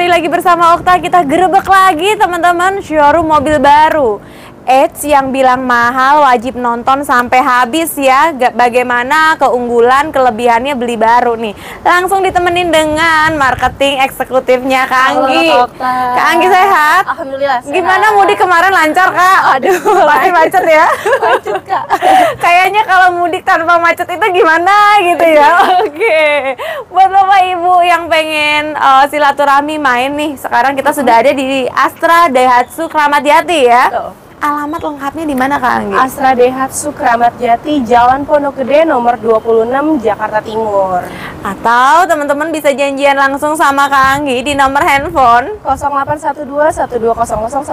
kembali lagi bersama Okta. Kita gerebek lagi teman-teman showroom mobil baru. Eits, yang bilang mahal wajib nonton sampai habis ya. Bagaimana keunggulan, kelebihannya beli baru nih. Langsung ditemenin dengan marketing eksekutifnya Kak Anggi. Kak Anggi sehat? Alhamdulillah sehat. Gimana mudik kemarin, lancar Kak? Aduh, pasti macet ya? Macet Kak. Kayaknya kalau mudik tanpa macet itu gimana gitu ya. Oke. Buat Bapak Ibu yang pengen silaturahmi main nih, sekarang kita sudah ada di Astra Daihatsu Kramat Jati ya. Tuh. Alamat lengkapnya di mana Kak Anggi? Astra Daihatsu Kramat Jati, Jalan Pondok Gede nomor 26, Jakarta Timur. Atau teman-teman bisa janjian langsung sama Kak Anggi di nomor handphone 0812 1200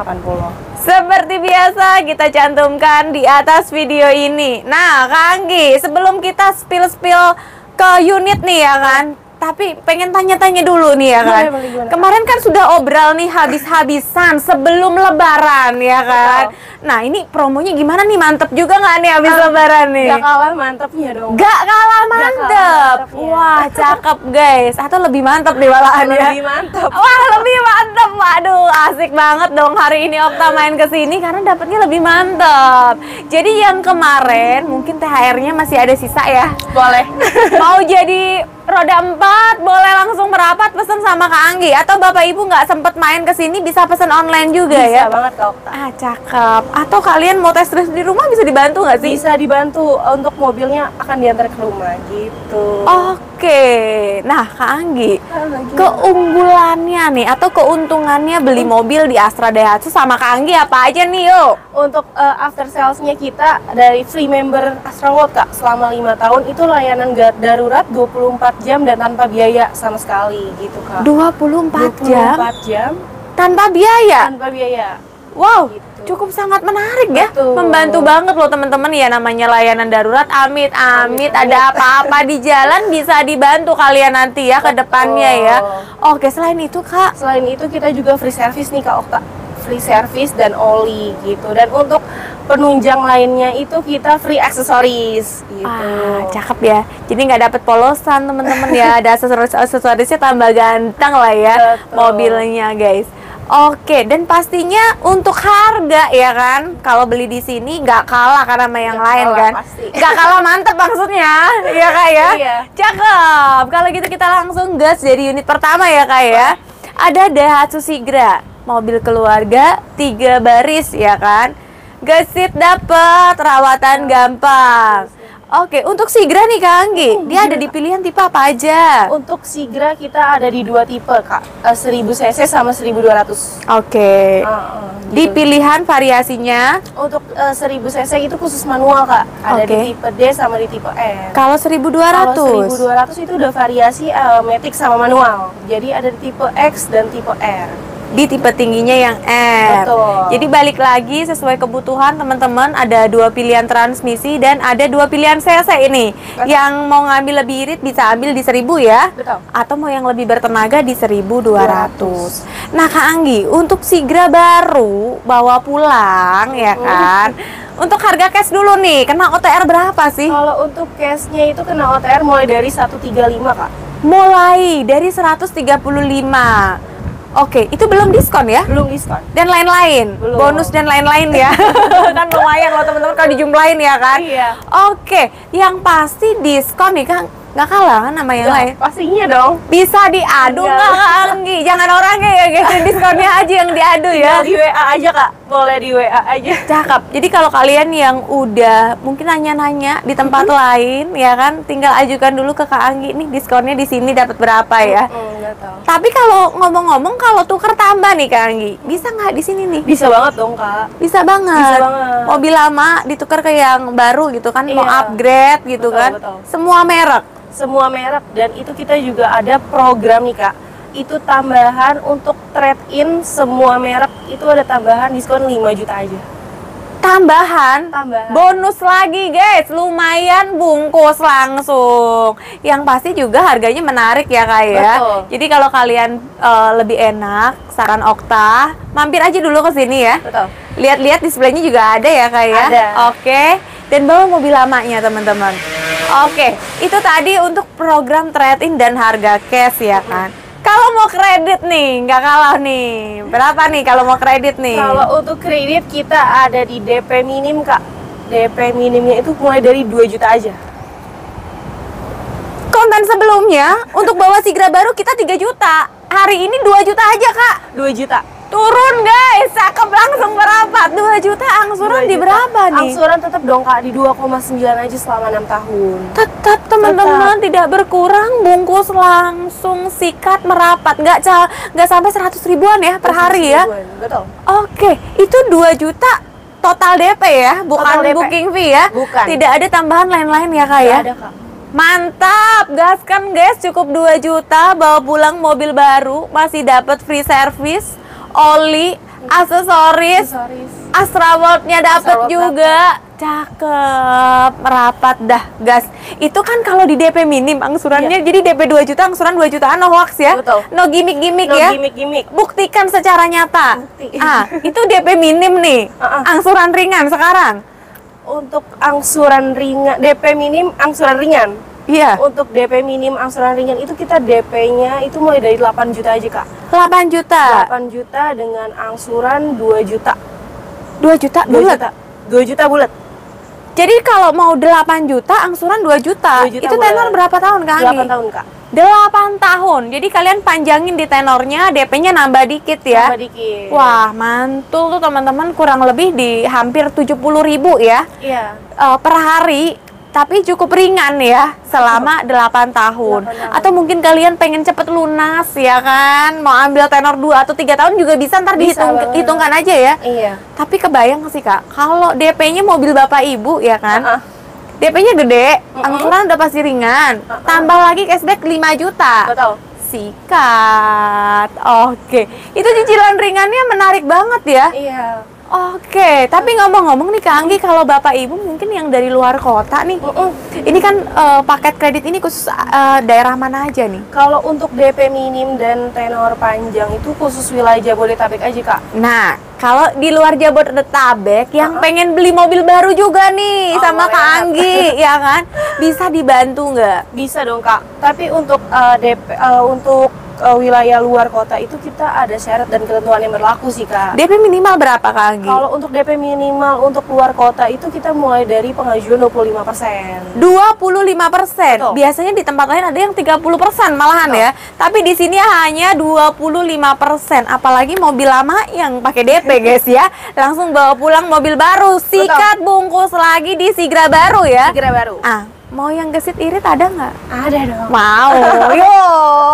1580. seperti biasa kita cantumkan di atas video ini. Nah Kak Anggi, sebelum kita spill ke unit nih ya kan, tapi pengen tanya-tanya dulu nih ya kan. Boleh. Kemarin kan sudah obral nih habis-habisan sebelum lebaran ya kan. Betul. Nah ini promonya gimana nih, mantep juga nggak nih habis lebaran nih? Gak kalah mantepnya dong. Gak kalah mantep. mantepnya. Wah cakep guys. Atau lebih mantep nih malahan ya. Lebih mantep. Wah lebih mantep. Waduh asik banget dong hari ini Okta main kesini karena dapetnya lebih mantep. Jadi yang kemarin mungkin THR-nya masih ada sisa ya. Boleh. Mau jadi roda 4 boleh langsung merapat pesen sama Kak Anggi, atau Bapak Ibu nggak sempet main ke sini bisa pesen online juga ya. Bisa banget Kak Okta. Ah cakep. Atau kalian mau test drive di rumah bisa dibantu nggak sih? Bisa dibantu, untuk mobilnya akan diantar ke rumah gitu. Oke. Nah Kak Anggi, keunggulannya nih atau keuntungannya beli mobil di Astra Daihatsu sama Kak Anggi apa aja nih yuk? Untuk after salesnya kita dari free member Astra World Kak, selama 5 tahun itu layanan darurat 24 jam dan tanpa biaya sama sekali gitu Kak. 24 jam? 24 jam Tanpa biaya? tanpa biaya. Wow, Gitu. cukup sangat menarik ya. Betul. Membantu banget loh teman-teman ya, namanya layanan darurat. Amit-amit ada apa-apa di jalan bisa dibantu kalian nanti ya ke depannya ya. Oke, selain itu Kak, Selain itu kita juga free service nih Kak Okta. Free service dan oli gitu. Dan untuk penunjang lainnya itu kita free aksesoris gitu. cakep ya. Jadi nggak dapet polosan teman-teman ya. Ada aksesorisnya tambah ganteng lah ya. Betul. Mobilnya guys. Oke, dan pastinya untuk harga ya kan, kalau beli di sini nggak kalah karena sama yang Nggak lain kalah, kan, pasti. nggak kalah mantep maksudnya, ya Kak ya. Iya. Cakep. Kalau gitu kita langsung gas dari unit pertama ya Kak ya. Ada Daihatsu Sigra, mobil keluarga 3 baris ya kan. Gesit dapet, rawatan gampang. Oke, untuk Sigra nih Kak Anggi, dia ada di pilihan tipe apa aja? Untuk Sigra kita ada di 2 tipe Kak, 1000 cc sama 1200. Oke. Di Gitu. pilihan variasinya, Untuk 1000 cc itu khusus manual Kak, ada Oke. di tipe D sama di tipe R. kalau 1200? Kalau 1200 itu udah variasi matic sama manual. Jadi ada di tipe X dan tipe R. Di tipe tingginya yang R. Betul. Jadi balik lagi sesuai kebutuhan teman-teman, ada 2 pilihan transmisi dan ada 2 pilihan cc ini. Betul. Yang mau ngambil lebih irit bisa ambil di 1000 ya. Betul. Atau mau yang lebih bertenaga di 1200. Nah Kak Anggi, untuk Sigra baru bawa pulang ya kan. Untuk harga cash dulu nih, kena OTR berapa sih? Kalau untuk cashnya itu kena OTR mulai dari 135 Kak. Mulai dari 135. Oke, itu belum diskon ya? Belum diskon. Dan lain-lain, Belum. bonus dan lain-lain ya. Kan lumayan loh teman-teman kalau dijumlahin ya kan. Iya. Oke, yang pasti diskon nih Kang, nggak kalah kan sama yang lain. Pastinya dong. Bisa diadu Iya. nggak Kak Anggi? Jangan orangnya ya guys, diskonnya aja yang diadu ya. Di WA aja Kak, boleh di WA aja. Cakep. Jadi kalau kalian yang udah mungkin nanya-nanya di tempat lain ya kan, tinggal ajukan dulu ke Kak Anggi nih diskonnya di sini dapat berapa ya. Nggak tahu. Tapi kalau ngomong-ngomong kalau tuker tambah nih Kak Anggi, bisa nggak di sini nih? Bisa banget dong Kak. Bisa banget. Bisa banget. Mobil lama ditukar ke yang baru gitu kan, mau Iya. upgrade gitu Betul, kan. betul. Semua merek. Semua merek, dan itu kita juga ada program nih Kak. Itu tambahan untuk trade-in semua merek, itu ada tambahan diskon 5 juta aja. Tambahan, Tambahan. bonus lagi guys, lumayan bungkus langsung. Yang pasti juga harganya menarik ya Kak ya. Betul. Jadi kalau kalian lebih enak, saran Okta, mampir aja dulu ke sini ya. Betul. Lihat-lihat displaynya juga ada ya Kak ya. Ada. Oke. Dan bawa mobil lamanya teman-teman. Oke, itu tadi untuk program trade-in dan harga cash ya kan. Kalau mau kredit nih, nggak kalah nih. Berapa nih kalau mau kredit nih? Kalau untuk kredit kita ada di DP minim Kak. DP minimnya itu mulai dari 2 juta aja. Konten sebelumnya untuk bawa Sigra baru kita 3 juta. Hari ini 2 juta aja Kak. 2 juta. Turun guys, cakep langsung merapat. 2 juta angsuran 2 di juta. berapa nih? Angsuran tetap dong Kak di 2,9 aja selama 6 tahun. Tetap teman-teman tidak berkurang, bungkus langsung sikat merapat. Nggak sampai 100 ribuan ya per hari ya. Betul. Oke, itu 2 juta total DP ya, bukan Total DP. booking fee ya. Bukan. Tidak ada tambahan lain-lain ya Kak ya. Nggak ada Kak. Mantap, gaskan guys, cukup 2 juta bawa pulang mobil baru, masih dapat free service, oli, aksesoris, Astra World-nya dapat Astra World juga. Cakep, merapat dah, gas. Itu kan kalau di DP minim angsurannya, jadi DP 2 juta, angsuran 2 jutaan, no hoax ya. Betul. No gimmick-gimmick No ya. gimmick-gimmick. Buktikan secara nyata. Bukti. Itu DP minim nih, angsuran ringan sekarang. Untuk angsuran ringan, DP minim angsuran ringan. Iya. Untuk DP minim angsuran ringan itu kita DP-nya itu mulai dari 8 juta aja Kak. 8 juta. 8 juta dengan angsuran 2 juta. 2 juta 2 bulat. juta. 2 juta bulat. Jadi kalau mau 8 juta angsuran 2 juta. 2 juta Itu tenor bulat. berapa tahun Kak Anggi? 8 tahun Kak. 8 tahun. Jadi kalian panjangin di tenornya, DP-nya nambah dikit ya. Tambah dikit. Wah, mantul tuh teman-teman, kurang lebih di hampir 70.000 ya. Iya. Per hari, tapi cukup ringan ya selama 8 tahun. 8 tahun. Atau mungkin kalian pengen cepet lunas ya kan, mau ambil tenor 2 atau 3 tahun juga bisa, ntar Bisa banget. hitungkan aja ya. Iya. Tapi kebayang sih Kak, kalau DP-nya mobil bapak ibu ya kan, DP-nya gede, angsuran udah pasti ringan, tambah lagi cashback 5 juta. Betul. Sikat. Oke, itu cicilan ringannya menarik banget ya. Iya. Oke, tapi ngomong-ngomong nih Kak Anggi, kalau Bapak Ibu mungkin yang dari luar kota nih, ini kan paket kredit ini khusus daerah mana aja nih? Kalau untuk DP minim dan tenor panjang itu khusus wilayah Jabodetabek aja Kak. Nah, kalau di luar Jabodetabek yang pengen beli mobil baru juga nih sama Kak Anggi, ya kan? Bisa dibantu nggak? Bisa dong Kak. Tapi untuk DP untuk wilayah luar kota itu kita ada syarat dan ketentuan yang berlaku sih Kak. DP minimal berapa Kak Anggi? Kalau untuk DP minimal untuk luar kota itu kita mulai dari pengajuan 25%. 25%. Betul. Biasanya di tempat lain ada yang 30% malahan ya. Tapi di sini hanya 25%. Apalagi mobil lama yang pakai DP guys ya. Langsung bawa pulang mobil baru, sikat bungkus lagi di Sigra baru ya. Segera baru. Mau yang gesit irit ada nggak? Ada dong. Mau. Yuk.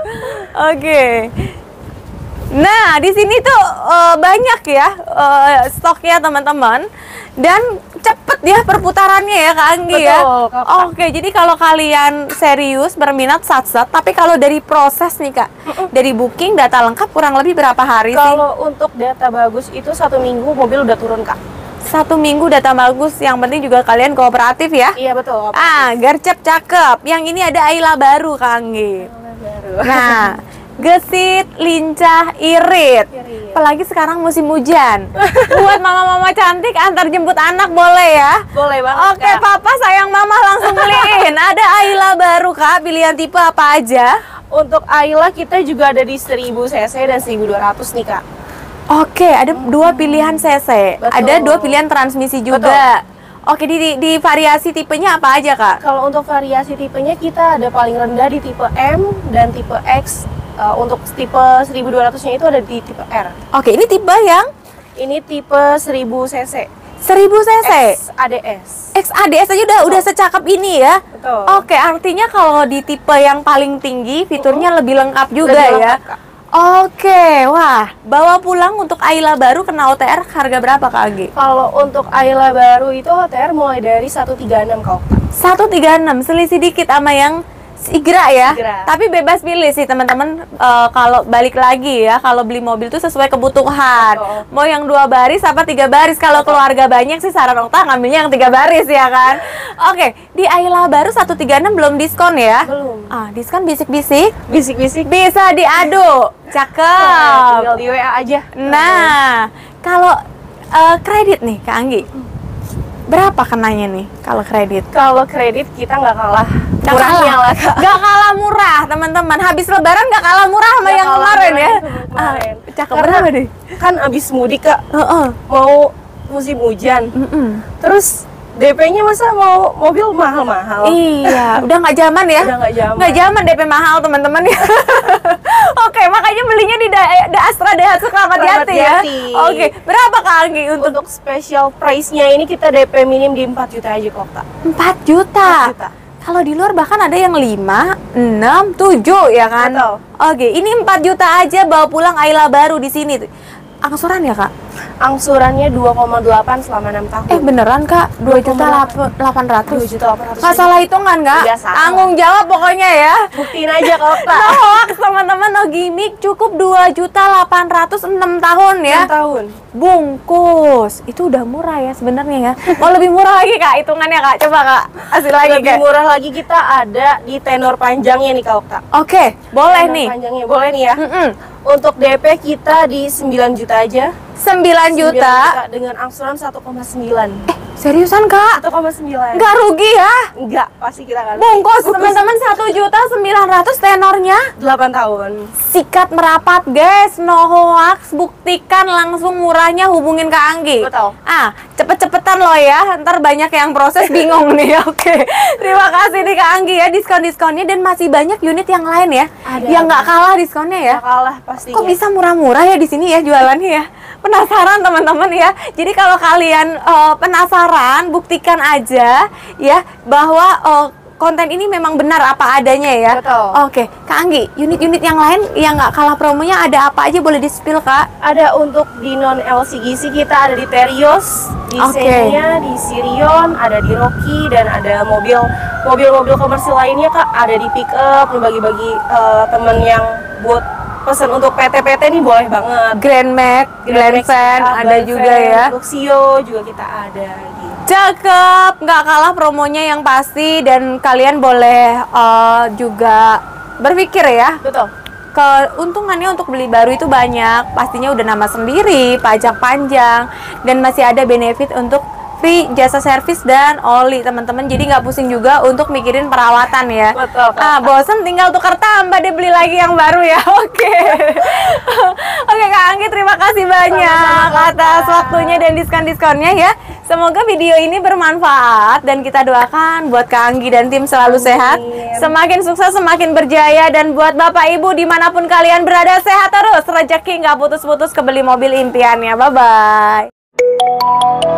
Oke. Nah, di sini tuh banyak ya stoknya teman-teman, dan cepet ya perputarannya ya Kak Anggi ya. Betul, Kak. Oke, jadi kalau kalian serius berminat sat-sat, tapi kalau dari proses nih Kak, dari booking data lengkap kurang lebih berapa hari sih? Kalau untuk data bagus itu 1 minggu mobil udah turun Kak. 1 minggu data bagus, yang penting juga kalian kooperatif ya. Iya betul. Gercep cakep. Yang ini ada Ayla baru Kak Anggi. Nah, gesit, lincah, irit. Apalagi sekarang musim hujan. Buat mama-mama cantik antar jemput anak boleh ya? Boleh banget Oke, Kak. papa sayang mama langsung beliin. Ada Ayla baru Kak, pilihan tipe apa aja? Untuk Ayla kita juga ada di 1000 cc dan 1200 nih Kak. Oke, ada 2 pilihan cc. Betul. Ada 2 pilihan transmisi juga. Oke, di variasi tipenya apa aja Kak? Kalau untuk variasi tipenya kita ada paling rendah di tipe M dan tipe X. Untuk tipe 1200-nya itu ada di tipe R. Oke, ini tipe yang Ini tipe 1000 cc. 1000 cc. XADS. XADS aja udah secakep ini ya. Betul. Oke, artinya kalau di tipe yang paling tinggi fiturnya lebih lengkap juga Lebih ya. lengkap, Kak. Oke, wah, bawa pulang untuk Ayla baru kena OTR harga berapa Kak Anggi? Kalau untuk Ayla baru itu OTR mulai dari 136 Kak. 136, selisih dikit sama yang Sigra ya. Sigra. Tapi bebas pilih sih teman-teman. Kalau balik lagi ya, kalau beli mobil tuh sesuai kebutuhan. Betul. Mau yang 2 baris apa 3 baris? Kalau keluarga banyak sih saran Okta ngambilnya yang 3 baris ya kan. Oke, di Ayla baru 136 belum diskon ya? Belum. Diskon bisik-bisik. Bisik-bisik. Bisa diadu. Cakep. Tinggal di WA aja. Nah, kalau kredit nih Kak Anggi. Berapa kenanya nih kalau kredit? Kalau kredit kita nggak kalah Nggak murahnya kalah. lah Kak. Nggak kalah murah, teman-teman. Habis lebaran nggak kalah murah sama Nggak yang kalah kemarin murah ya. yang kemarin. Cakep Karena berapa deh? Kan abis mudik Kak, Heeh. mau musim hujan. Terus DP-nya masa mau mobil mahal-mahal? Iya, udah nggak zaman ya? Udah nggak zaman. Nggak zaman DP mahal, teman-teman ya. Oke, makanya belinya di Astra Daihatsu Kramat Kramat Jati ya. Jati. Oke, berapa Kak Anggi untuk Untuk special price-nya ini kita DP minim di 4 juta aja kok Kak. 4 juta? 4 juta. Kalau di luar bahkan ada yang 5, 6, 7 ya kan? Betul. Oke, ini 4 juta aja bawa pulang Ayla baru di sini. Angsuran ya Kak? Angsurannya 2,8 selama 6 tahun. Beneran Kak? 2.800.000. 2.800.000. Nggak salah hitungan Kak? Nggak salah. Tanggung jawab pokoknya ya. Buktiin aja kok Kak. No hoax teman-teman, no gimmick, cukup 2.800.000 6 tahun ya. 6 tahun. Bungkus. Itu udah murah ya sebenarnya ya. Mau lebih murah lagi Kak hitungannya Kak? Coba Kak, kasih lagi Lebih Kak. murah lagi kita ada di tenor panjangnya nih Kak. Oke, boleh Tenor nih. panjangnya boleh nih ya. Mm-mm. Untuk DP kita di 9 juta aja. 9 juta. Dengan angsuran 1,9. Seriusan Kak? 1,9. Nggak rugi ya? Enggak, pasti kita kan. Bungkus teman-teman 1.900.000 tenornya. 8 tahun. Sikat merapat guys, no hoax, buktikan langsung murahnya, hubungin Kak Anggi. Betul. Cepet-cepetan loh ya, ntar banyak yang proses bingung nih. Oke, terima kasih nih Kak Anggi ya diskon-diskonnya, dan masih banyak unit yang lain ya, Ada. yang nggak kalah diskonnya ya. Nggak kalah pastinya. Kok bisa murah-murah ya di sini ya jualannya ya? Penasaran teman-teman ya. Jadi kalau kalian penasaran, buktikan aja ya bahwa konten ini memang benar apa adanya ya. Betul. Oke, Kak Anggi, unit-unit yang lain yang nggak kalah promonya ada apa aja, boleh di-spill Kak? Ada untuk di non LCGC kita ada di Terios, di Oke. Xenia, di Sirion, ada di Rocky, dan ada mobil-mobil komersil lainnya Kak. Ada di pick up, bagi-bagi temen yang buat pesan untuk PT-PT nih boleh banget. Grand Max, Grand Max, Van ada Grand juga Van, ya. Luxio juga kita ada gitu. Cakep, nggak kalah promonya yang pasti, dan kalian boleh juga berpikir ya. Betul. Keuntungannya untuk beli baru itu banyak, pastinya udah nama sendiri, pajak panjang, dan masih ada benefit untuk free jasa servis dan oli teman-teman, jadi nggak pusing juga untuk mikirin perawatan ya. Betul, Kak. Bosen tinggal tukar tambah deh, beli lagi yang baru ya. Oke. Oke Kak Anggi, terima kasih banyak atas waktunya dan diskon-diskonnya ya. Semoga video ini bermanfaat, dan kita doakan buat Kak Anggi dan tim selalu sehat, semakin sukses, semakin berjaya, dan buat Bapak Ibu dimanapun kalian berada, sehat terus, rezeki nggak putus-putus, kebeli mobil impiannya. Bye-bye.